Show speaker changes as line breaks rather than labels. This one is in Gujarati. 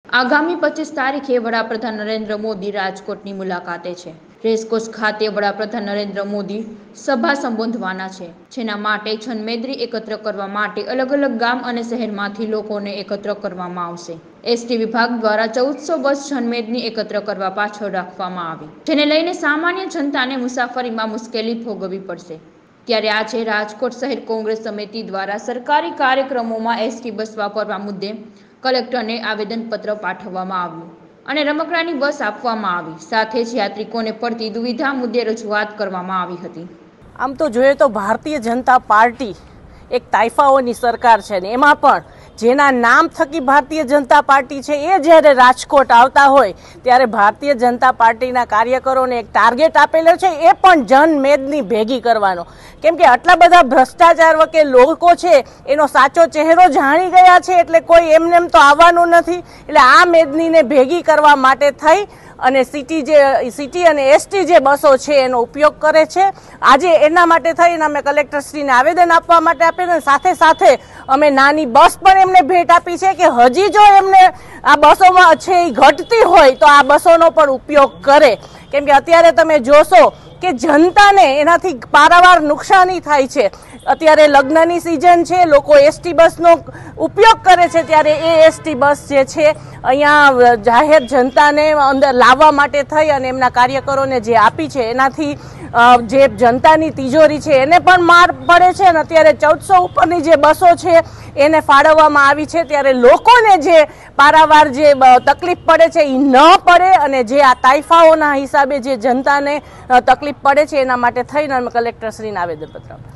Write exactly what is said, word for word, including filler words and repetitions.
આગામી પચીસ તારીખે વડાપ્રધાન નરેન્દ્ર મોદી રાજકોટની મુલાકાતે છે। રેસકોર્સ ખાતે વડાપ્રધાન નરેન્દ્ર મોદી સભા સંબોધવાના છે, જેના માટે જનમેદની એકત્ર કરવા માટે અલગ અલગ ગામ અને શહેરમાંથી લોકોને એકત્ર કરવામાં આવશે। એસટી વિભાગ દ્વારા ચૌદસો બસ જનમેદની એકત્ર કરવા પાછળ રાખવામાં આવી, જેને લઈને સામાન્ય જનતાને મુસાફરીમાં મુશ્કેલી ભોગવવી પડશે। ત્યારે આજે રાજકોટ શહેર કોંગ્રેસ સમિતિ દ્વારા સરકારી કાર્યક્રમોમાં એસટી બસ વાપરવા મુદ્દે કલેક્ટરને આવેદનપત્ર પાઠવવામાં આવ્યું અને રમકડાની બસ આપવામાં આવી। સાથે જ યાત્રિકોને પડતી દુવિધા મુદ્દે રજૂઆત કરવામાં આવી હતી।
આમ તો જોઈએ તો ભારતીય જનતા પાર્ટી એક તાઇફાઓની સરકાર છે ને એમાં પણ જેના નામ થકી ભારતીય જનતા પાર્ટી છે એ જ્યારે રાજકોટ આવતા હોય ત્યારે ભારતીય જનતા પાર્ટીના કાર્યકરોને એક ટાર્ગેટ આપેલો છે, એ પણ જનમેદની ભેગી કરવાનો। કેમ કે આટલા બધા ભ્રષ્ટાચાર વકે લોકો છે એનો સાચો ચહેરો જાણી ગયા છે, એટલે કોઈ એમને એમ તો આવવાનું નથી। એટલે આ મેદનીને ભેગી કરવા માટે થઈ અને સિટી જે સિટી અને એસટી જે બસો છે એનો ઉપયોગ કરે છે। આજે એના માટે થઈને અમે કલેક્ટરશ્રીને આવેદન આપવા માટે આપેલું, સાથે સાથે અમે નાની બસ પણ એમને ભેટ આપી છે કે હજી જો એમને આ બસોમાં છે એ ઘટતી હોય તો આ બસોનો પણ ઉપયોગ કરે। કેમ કે અત્યારે તમે જોશો કે જનતાને એનાથી પારાવાર નુકસાની થાય છે। અત્યારે લગ્નની સિઝન છે, લોકો એસટી બસનો ઉપયોગ કરે છે, ત્યારે એ એસટી બસ જે છે અહીંયા જાહેર જનતાને અંદર લાવવા માટે થઈ અને એમના કાર્યકરોને જે આપી છે એનાથી જે જનતાની તિજોરી છે એને પણ માર પડે છે। અને અત્યારે ચૌદસો ઉપરની જે બસો છે એને ફાળવવામાં આવી છે, ત્યારે લોકોને જે પારાવાર જે તકલીફ પડે છે એ ન પડે અને જે આ તાઇફાઓના હિસાબે જે જનતાને તકલીફ પડે છે એના માટે થઈને અમે કલેક્ટરશ્રીને આવેદનપત્ર